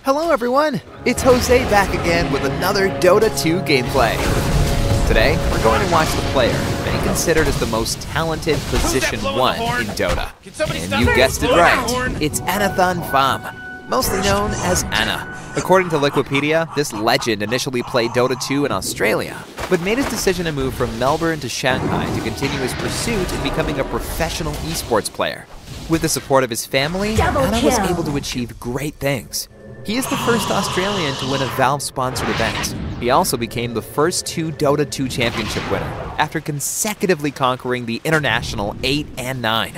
Hello everyone, it's Jose back again with another Dota 2 gameplay. Today, we're going to watch the player, many considered as the most talented Position 1 in Dota. And you guessed it right, it's Anathan Pham, mostly known as Ana. According to Wikipedia, this legend initially played Dota 2 in Australia, but made his decision to move from Melbourne to Shanghai to continue his pursuit in becoming a professional esports player. With the support of his family, Ana was able to achieve great things. He is the first Australian to win a Valve-sponsored event. He also became the first 2 Dota 2 championship winner, after consecutively conquering the International 8 and 9.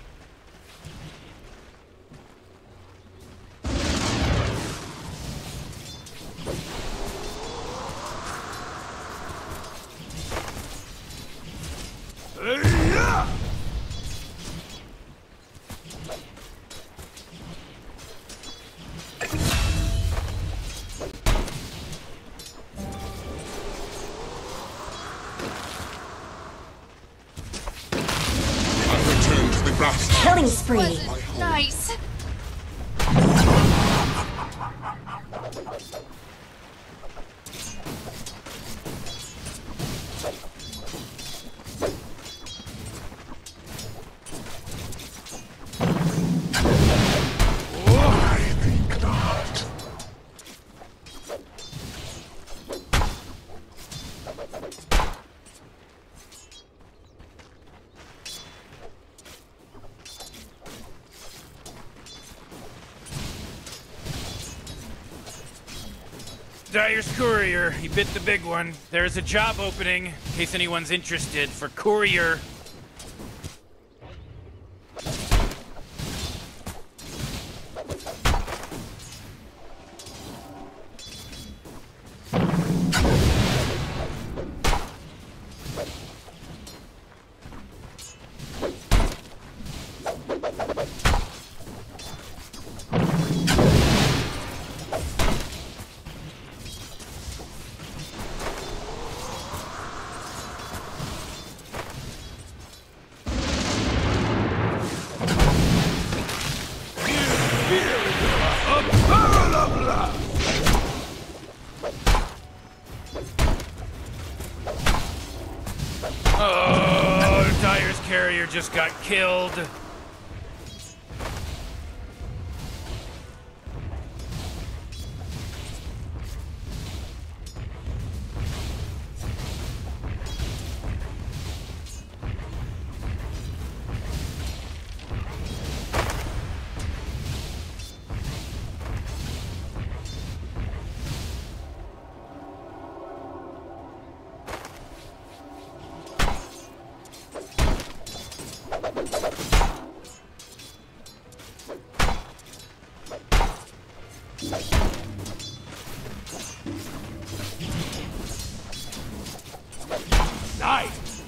Killing spree. Nice. Dyer's courier, he bit the big one. There's a job opening, in case anyone's interested, for courier. Oh, Dyer's carrier just got killed. Nice.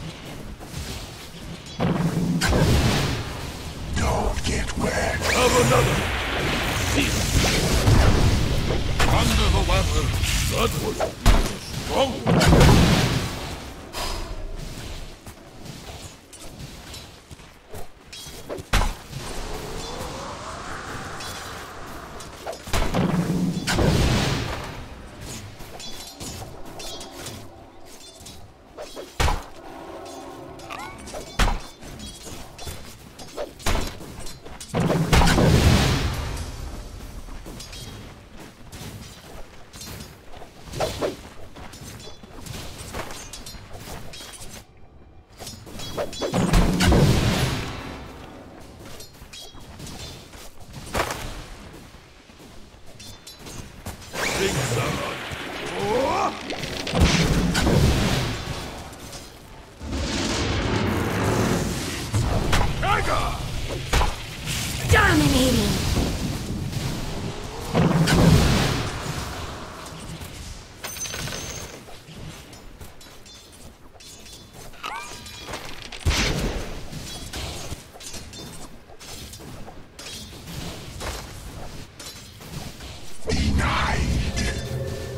Don't get wet. Have another. Under the weather. That was strong. Dominating. Denied.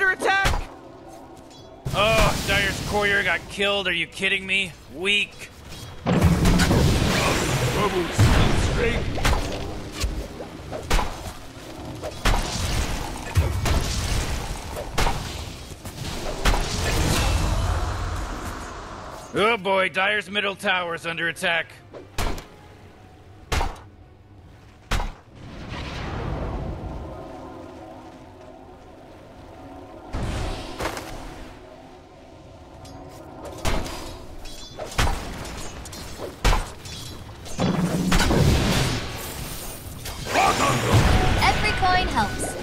under attack! Oh, Dire's courier got killed. Are you kidding me? Weak. Trouble seems straight. Oh boy, Dire's middle tower's under attack. Every coin helps.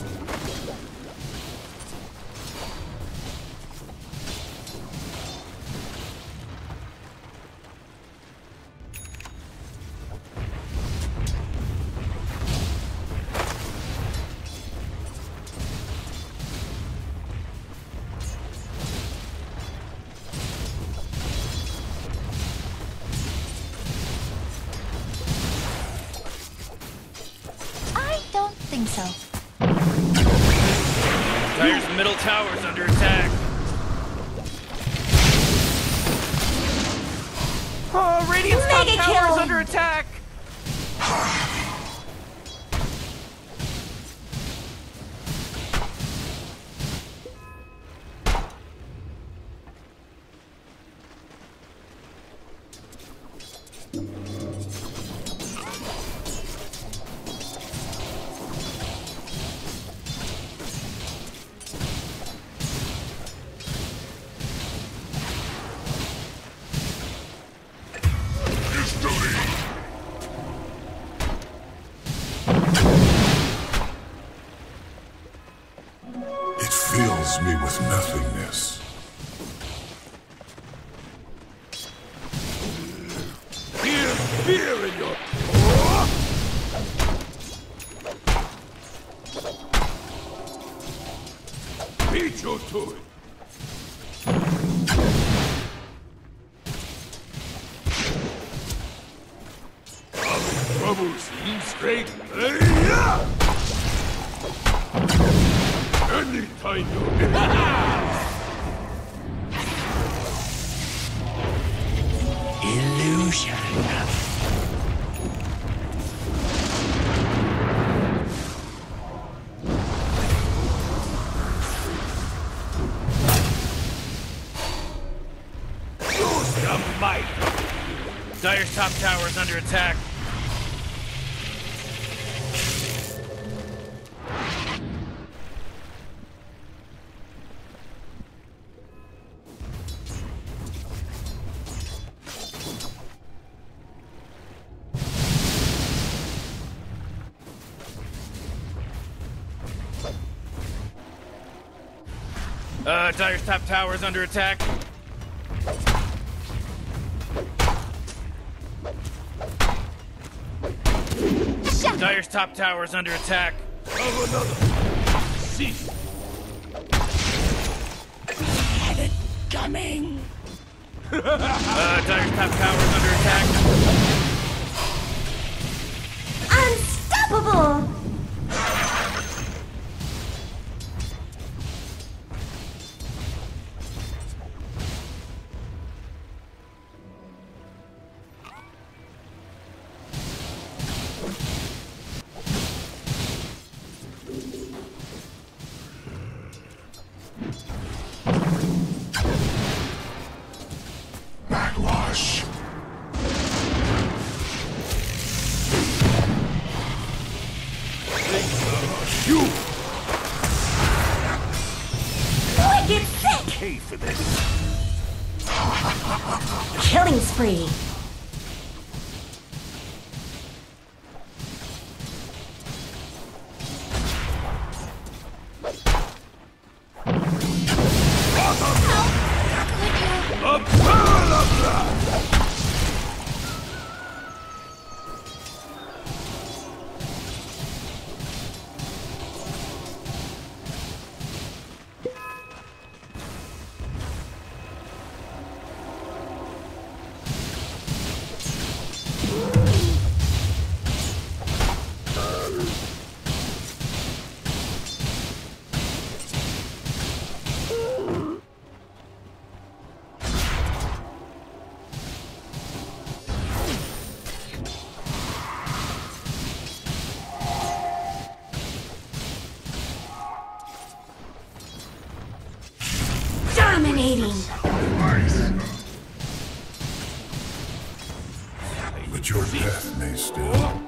I don't think so. Dire's middle tower's under attack. Oh, Radiant's top Mega tower's kill. under attack. It fills me with nothingness. Here's fear in your... Beat you to it. Trouble seems straight. Hey-ya! Anytime Illusion. Use the might. Dire's top tower's under attack. Dire's top tower's under attack. Dire's top tower's under attack. Have another. Cease. Have it coming. Dire's top tower's under attack. Unstoppable! Backwash. You Wicked sick! pay for this. Killing spree. A barrel of blood. But your path may still.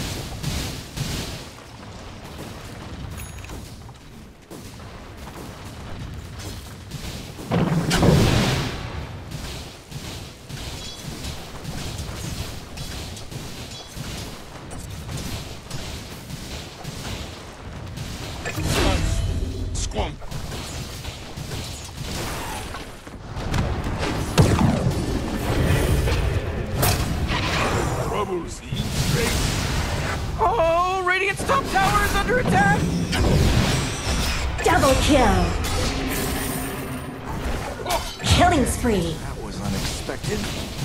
Squam. Troubles eat straight. Oh, Radiant's top tower is under attack! Double kill. Killing spree. That was unexpected.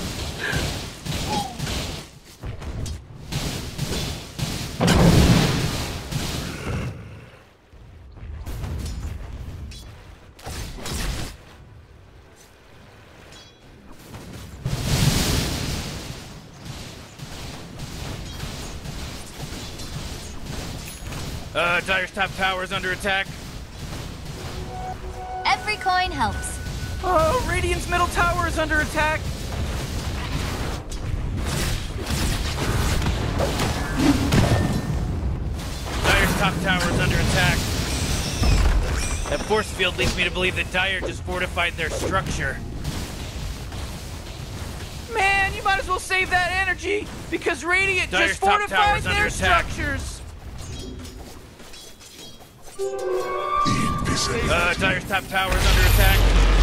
Dire's top tower is under attack. Every coin helps. Oh, Radiant's middle tower is under attack. Dire's top tower is under attack. That force field leads me to believe that Dire just fortified their structure. Man, you might as well save that energy because Radiant Dire's just top fortified tower's under their attack. structures. Invisible. Dire's top tower is under attack.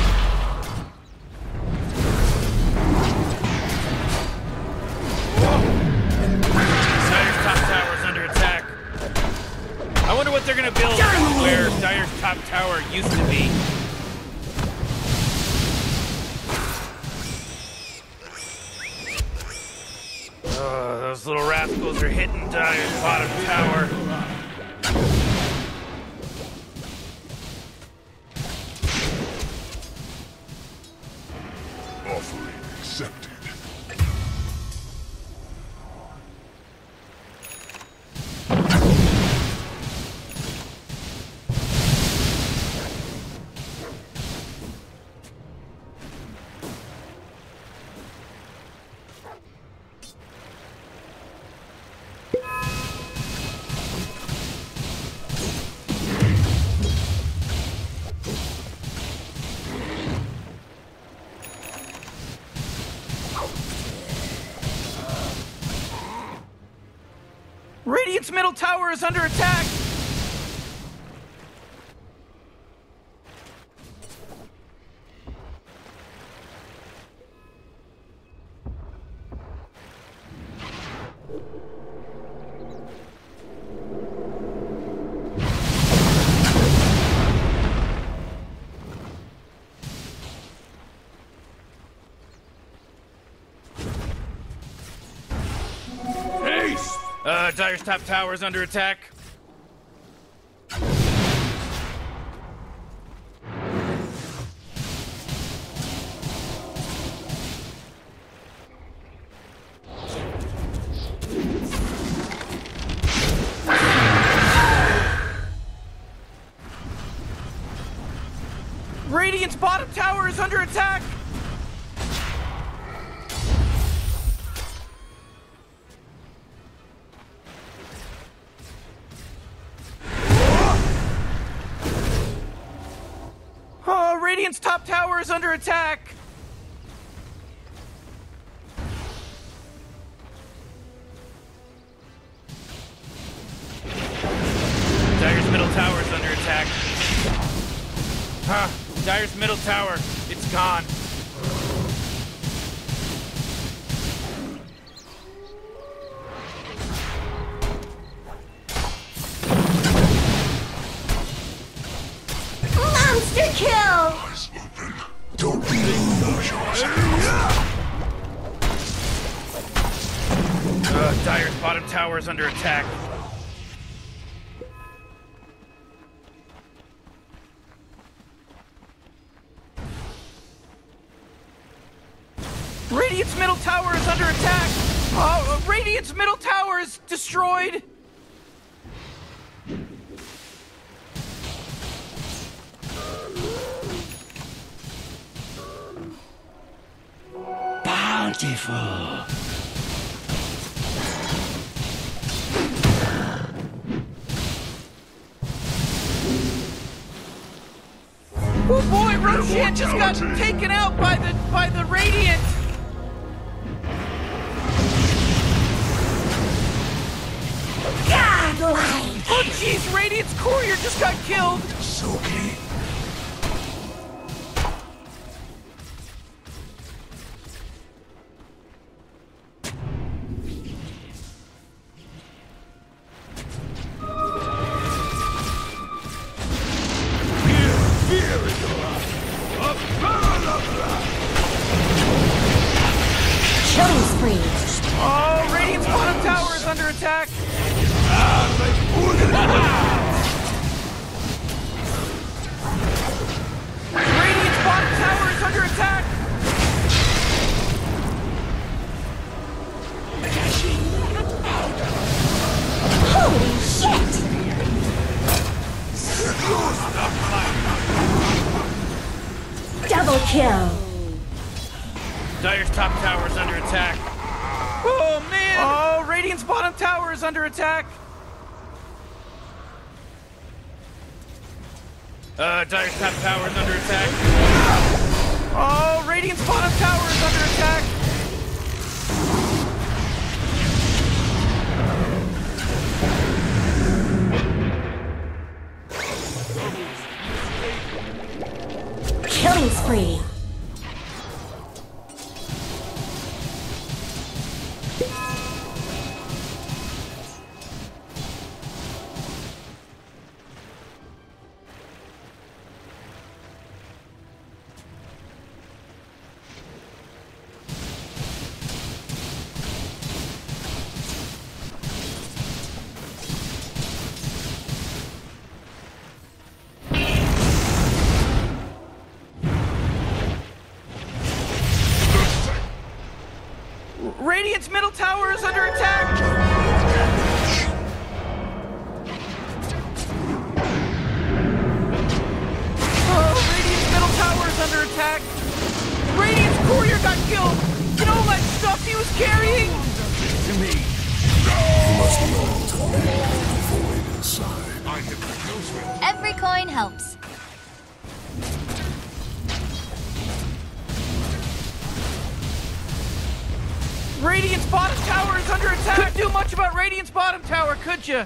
Dire's top tower is under attack. I wonder what they're gonna build where Dire's top tower used to be. Those little rascals are hitting Dire's bottom tower. Offering accepted. Radiant's middle tower is under attack. Haste! Dire's top tower is under attack. Radiant's bottom tower is under attack. Oh, Radiant's top tower is under attack. Dire's middle tower is under attack. Huh. Dire's middle tower. It's gone. Monster kill! Eyes open. Don't be emotions. Dire's bottom tower is under attack. Radiant's middle tower is under attack. Oh, Radiant's middle tower is destroyed. Beautiful. Oh boy, Roshan just got taken out by the Radiant. Godlike. Oh jeez, Radiant's courier just got killed. Silky. Killing spree. Oh, Radiant's bottom tower is under attack. Radiant's bottom tower is under attack. Holy shit. Double kill. Dire's top tower is under attack. Oh man! Oh, Radiant's bottom tower is under attack. Dire's top tower is under attack. Oh, Radiant's bottom tower is under attack. Killing spree. Radiant's middle tower is under attack. Oh, Radiant's middle tower is under attack. Radiant's courier got killed. You know all that stuff he was carrying? You must learn to live with the void inside. I have refused it. Every coin helps. Radiant's bottom tower is under attack. Couldn't do much about Radiant's bottom tower, could you?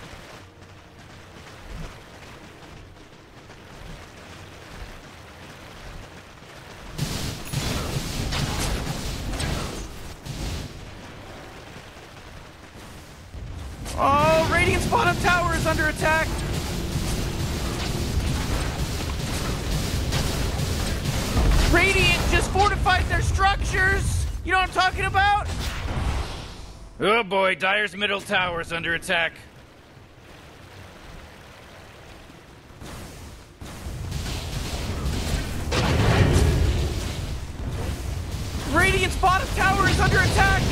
Oh, Radiant's bottom tower is under attack. Radiant just fortified their structures. You know what I'm talking about? Oh boy, Dire's middle tower is under attack. Radiant's bottom tower is under attack.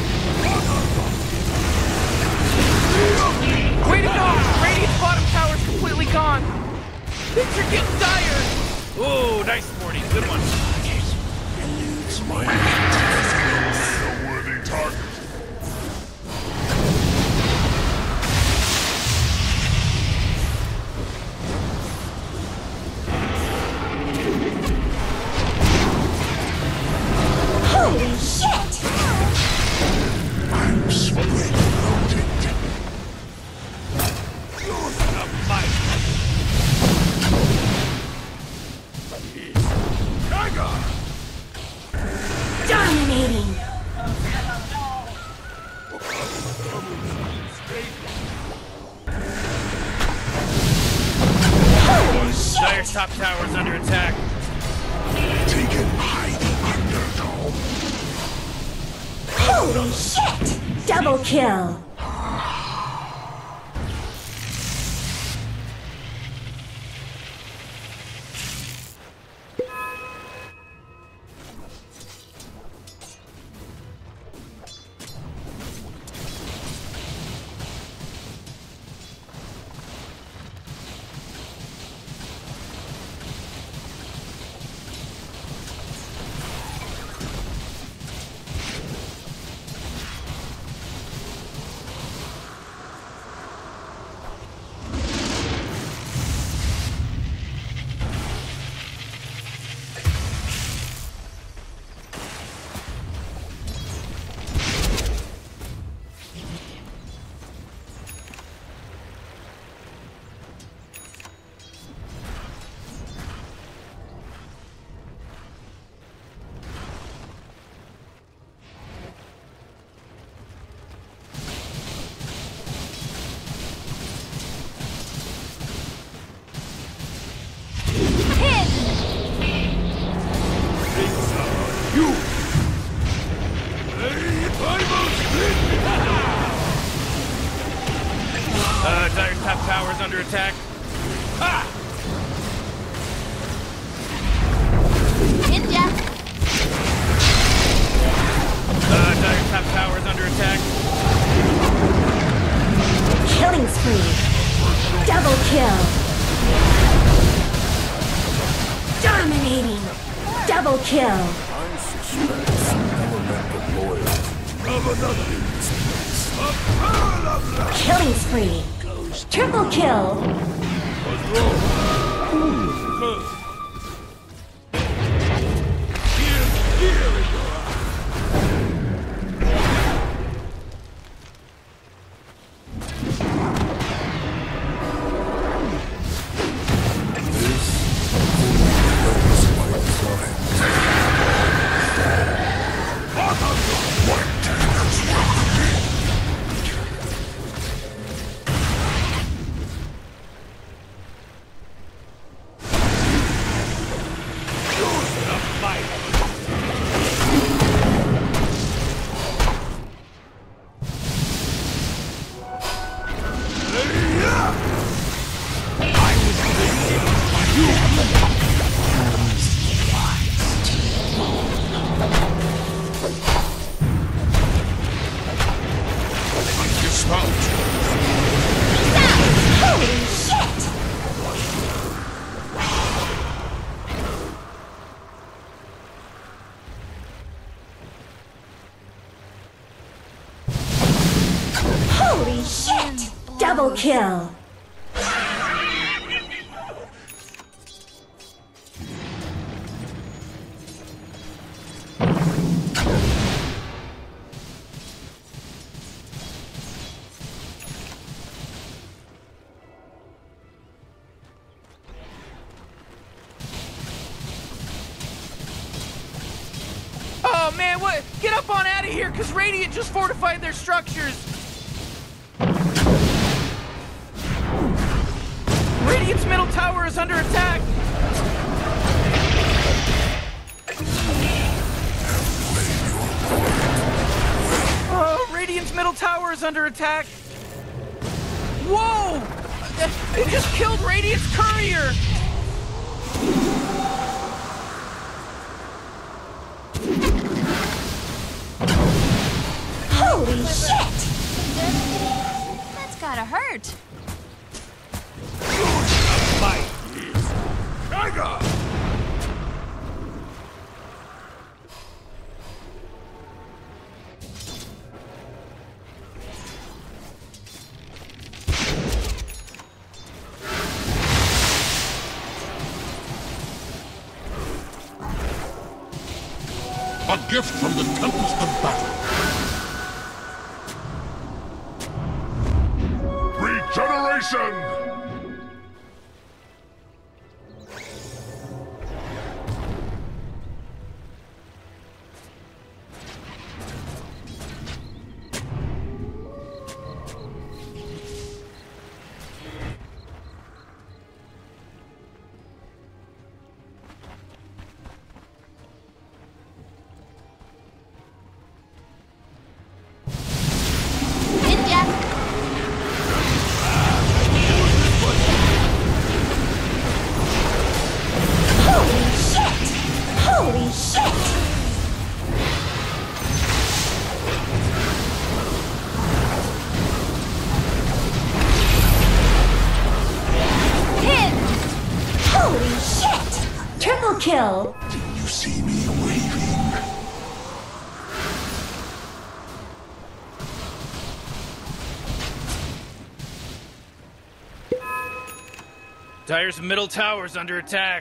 Way to go! Radiant's bottom tower is completely gone. Things are getting dire. Oh, nice 40. Good one. Eludes my hands. A worthy target. Holy shit! I'm spring-loaded. Dominating! Holy shit! Dire's top tower is under attack. Taken by the underdog. Holy shit! Double kill! Dire's top tower is under attack. Ha! Ninja! Dire's top tower is under attack. Killing spree. Double kill. Dominating. Double kill. I suspect some element of loyalty. Killing spree. Triple kill. Holy shit! Holy shit! Double kill! Oh man, what? Get up on out of here, because Radiant just fortified their structures. Radiant's middle tower is under attack. Oh, Radiant's middle tower is under attack. Whoa! It just killed Radiant's courier. Holy shit! That's gotta hurt. A gift from the tempest of battle. Regeneration! Ninja! Holy shit! Holy shit! Hit! Holy shit! Triple kill! You see me waving. Dire's middle tower's under attack.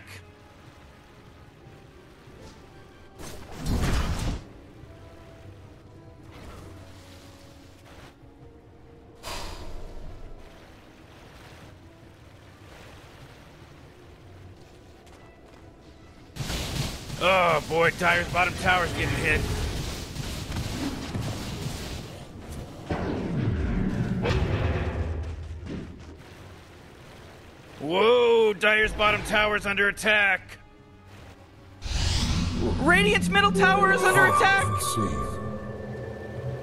Oh boy, Dire's bottom tower's getting hit. Whoa, Dire's bottom tower's under attack. Radiant's middle tower is under attack.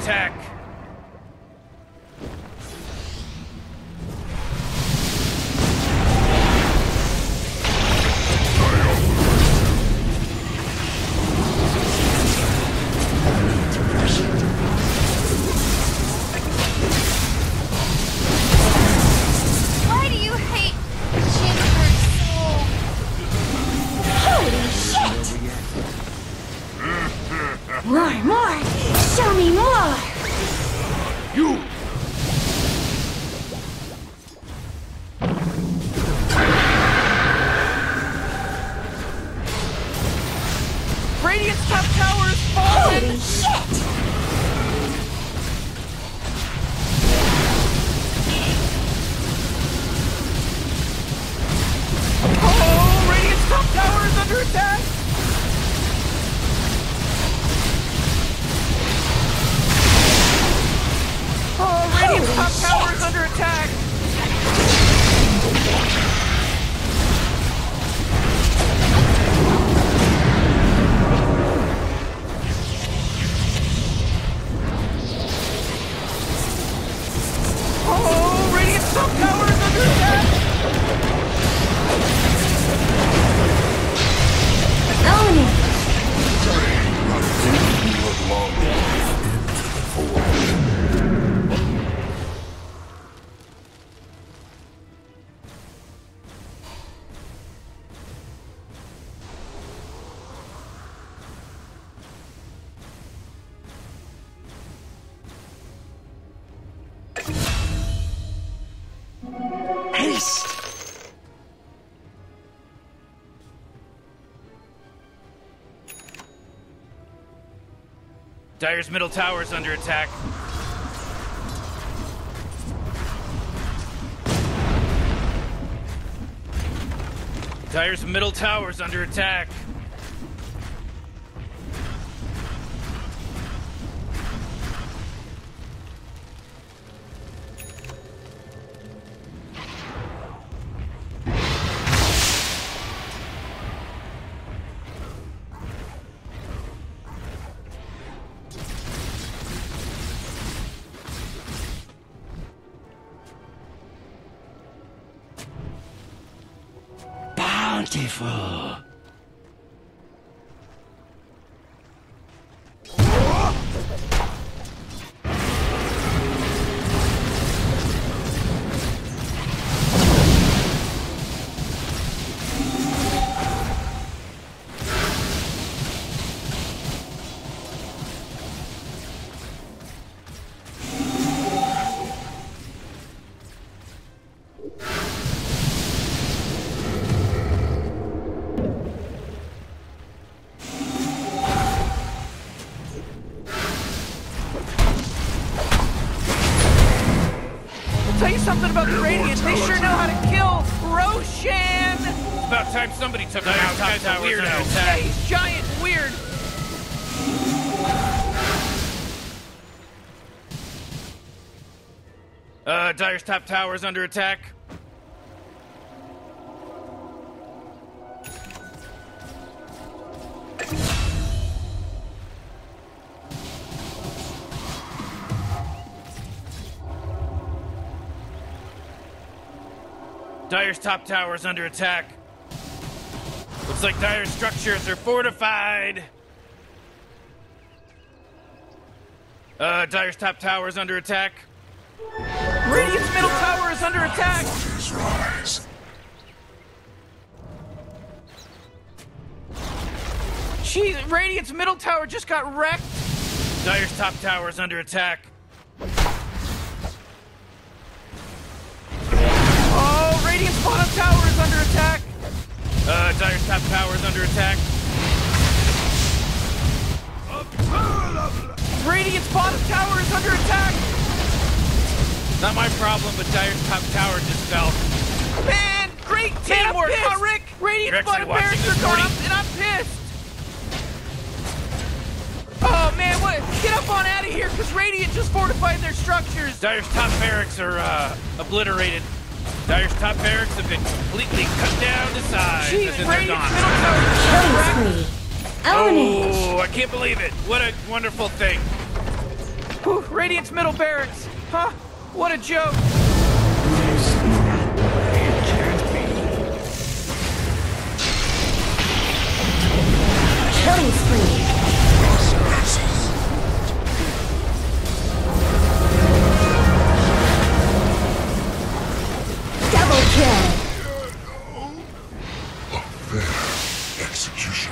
attack. Why do you hate Jennifer so? Holy shit! More! Show me more! You! Radiant's top tower is falling! Holy shit! Oh, Radiant's top tower is under attack! Oh, Radiant's top tower is under attack! Oh, Radiant's top tower is under attack! Own it! You look long into the void. Haste! Dire's middle tower is under attack. Dire's middle tower is under attack. Bountiful! Tell you something about the Radiant. They sure know how to kill Roshan. It's about time somebody took Dire's out top top tower tower under under attack. attack. He's giant and weird. Dire's top tower is under attack. Dire's top tower is under attack. Looks like Dire's structures are fortified. Dire's top tower is under attack. Radiant's middle tower is under attack. His rise. Jeez, Radiant's middle tower just got wrecked. Dire's top tower is under attack. Oh, Radiant's bottom tower is under attack. Dire's top tower is under attack. Radiant's bottom tower is under attack. Not my problem, but Dire's top tower just fell. Man, great teamwork, pissed. huh, Rick? Radiant's You're actually bottom watching barracks this are gone morning? up, and I'm pissed. Oh man, what? Get up on out of here, because Radiant just fortified their structures. Dire's top barracks are obliterated. Dire's top barracks have been completely cut down to size. Jeez, as in they're Radiant's gone. middle tower just got wrecked. Killing spree. Own it! Oh, I can't believe it. What a wonderful thing. Whew, Radiant's middle barracks. Huh? What a joke. Killing spree. Double kill. A fair execution.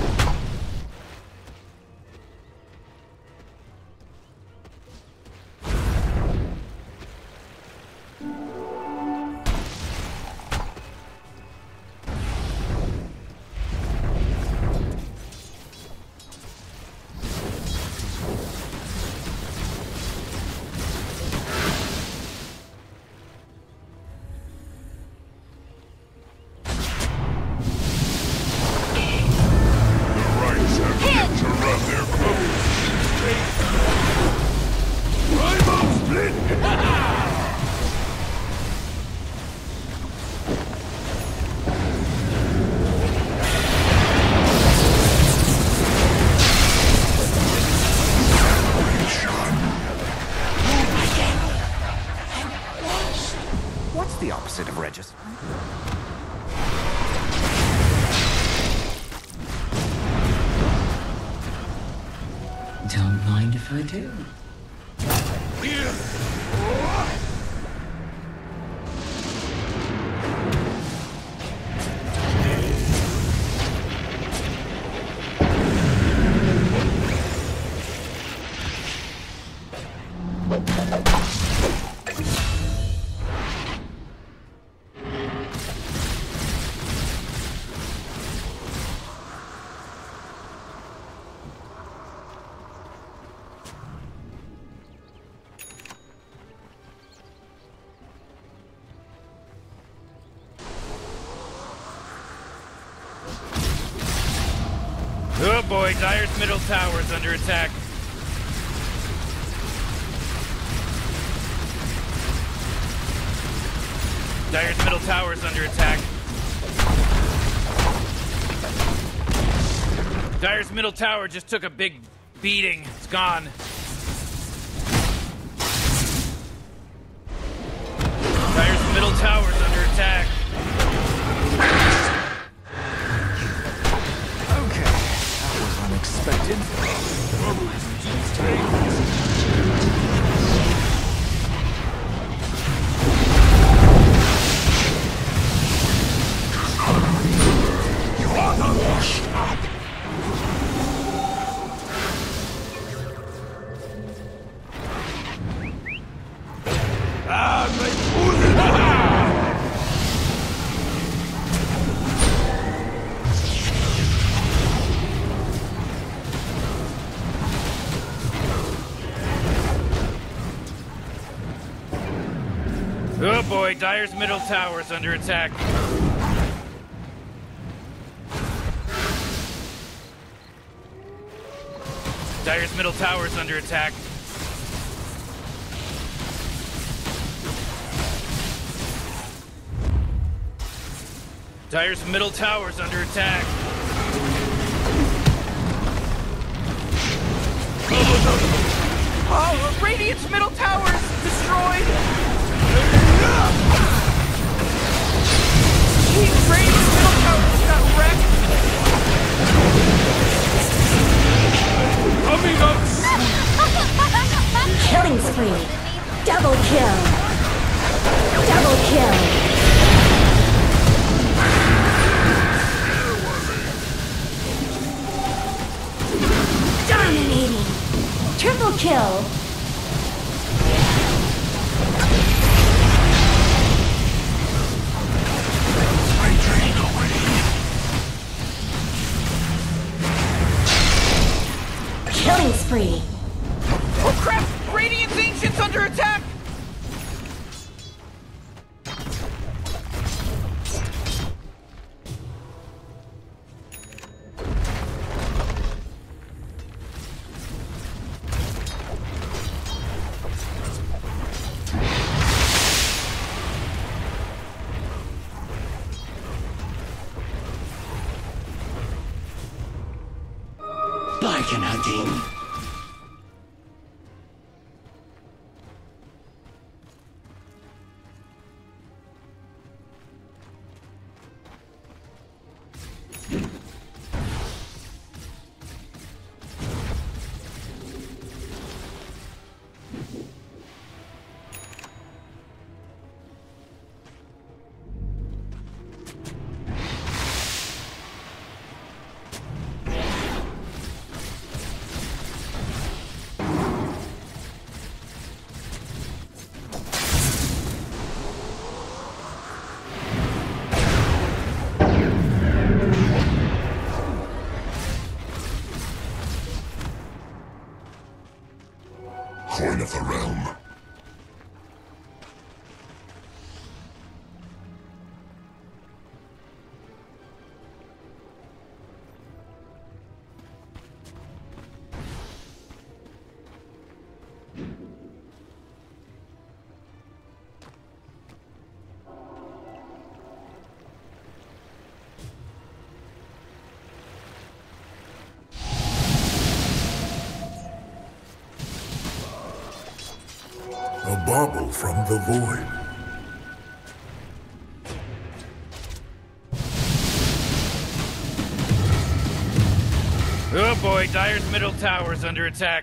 What's the opposite of Regis? Don't mind if I do. Oh boy, Dire's middle tower is under attack. Dire's middle tower is under attack. Dire's middle tower just took a big beating. It's gone. Dire's middle tower is under attack. Unexpected. Oh boy, Dire's middle tower is under attack. Dire's middle tower is under attack. Dire's middle tower is under attack. Oh, Radiant's middle tower is destroyed! Jeez, Radiant's middle tower just got wrecked! Coming up! Killing spree. Double kill. Double kill. Dominating. Triple kill. Killing spree. Oh crap! Radiant's Ancient's under attack! Bargain hunting. coin of the realm. A bauble from the void. Oh boy, Dire's middle tower is under attack.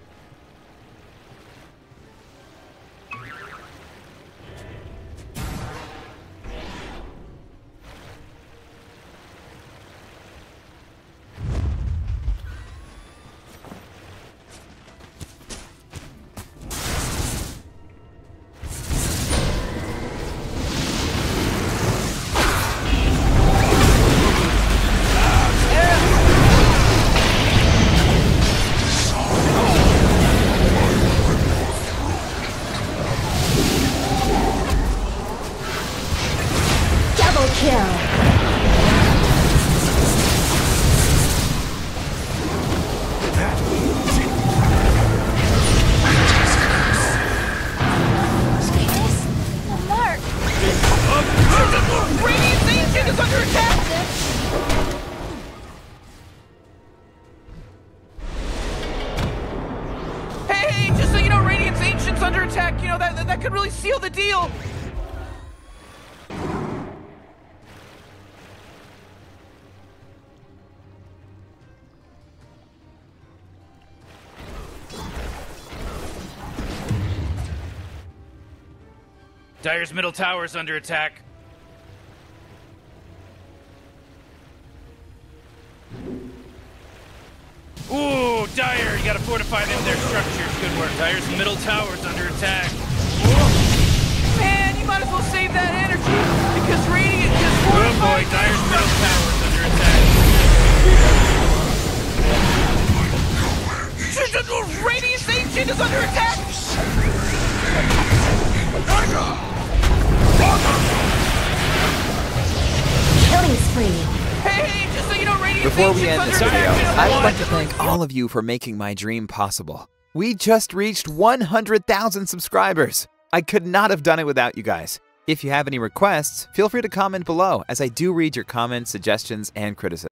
Under attack, you know, that could really seal the deal. Dire's middle tower is under attack. Ooh, Dire, you gotta fortify them, their structures. Good work. Dire's middle tower's under attack. Man, you might as well save that energy, because Radiant just Oh boy, fortified Dire's their middle tower's under attack. Radiant's Ancient is under attack! Killing spree. Hey, just so you know, Radiant's Before we Ancient's end this under video, attack. I would like to thank all of you for making my dream possible. We just reached 100,000 subscribers. I could not have done it without you guys. If you have any requests, feel free to comment below, as I do read your comments, suggestions, and criticisms.